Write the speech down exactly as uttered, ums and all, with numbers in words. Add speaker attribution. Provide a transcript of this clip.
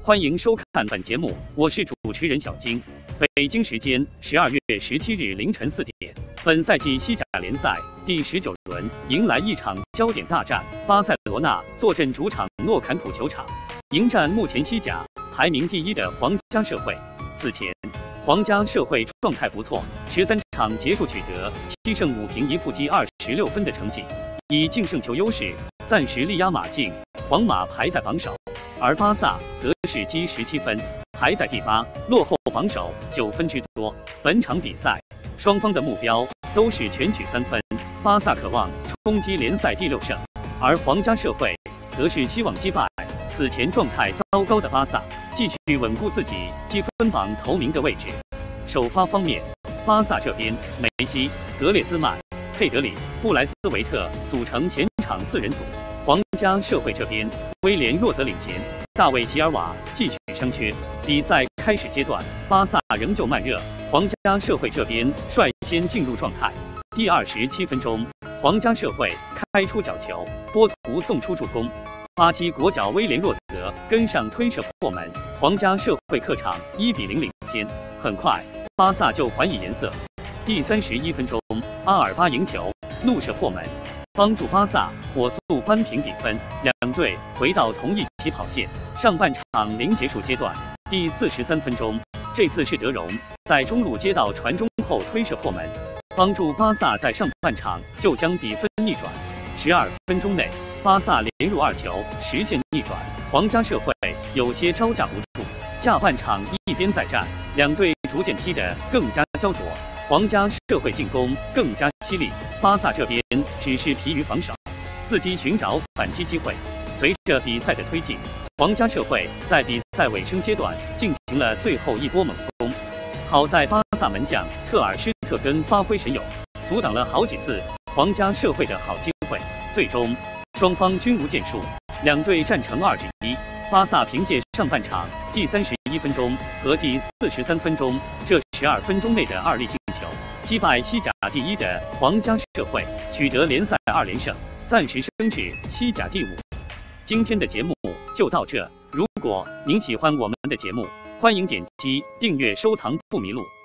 Speaker 1: 欢迎收看本节目，我是主持人小金。北京时间十二月十七日凌晨四点，本赛季西甲联赛第十九轮迎来一场焦点大战，巴塞罗那坐镇主场诺坎普球场，迎战目前西甲排名第一的皇家社会。此前，皇家社会状态不错，十三场结束取得七胜五平一负积二十六分的成绩，以净胜球优势暂时力压马竞，皇马排在榜首。而巴萨则是积十七分，排在第八，落后榜首九分之多。本场比赛，双方的目标都是全取三分，巴萨渴望冲击联赛第六胜，而皇家社会则是希望击败此前状态糟糕的巴萨，继续稳固自己积分榜头名的位置。首发方面，巴萨这边梅西、格列兹曼、佩德里、布莱斯维特组成前场四人组。皇家社会这边，威廉若泽领衔，大卫齐尔瓦继续伤缺。比赛开始阶段，巴萨仍旧慢热，皇家社会这边率先进入状态。第二十七分钟，皇家社会开出角球，波图送出助攻，巴西国脚威廉若泽跟上推射破门，皇家社会客场一比零领先。很快，巴萨就还以颜色。第三十一分钟，阿尔巴赢球，怒射破门，帮助巴萨火速扳平比分，两队回到同一起跑线。上半场临结束阶段，第四十三分钟，这次是德容在中路接到传中后推射破门，帮助巴萨在上半场就将比分逆转。十二分钟内，巴萨连入二球，实现逆转。皇家社会有些招架不住，下半场一边再战，两队逐渐踢得更加焦灼。皇家社会进攻更加犀利，巴萨这边只是疲于防守，伺机寻找反击机会。随着比赛的推进，皇家社会在比赛尾声阶段进行了最后一波猛攻。好在巴萨门将特尔施特根发挥神勇，阻挡了好几次皇家社会的好机会。最终，双方均无建树，两队战成二比一。巴萨凭借上半场第三十一分钟和第四十三分钟这十二分钟内的二粒进球，击败西甲第一的皇家社会，取得联赛二连胜，暂时升至西甲第五。今天的节目就到这，如果您喜欢我们的节目，欢迎点击订阅收藏不迷路。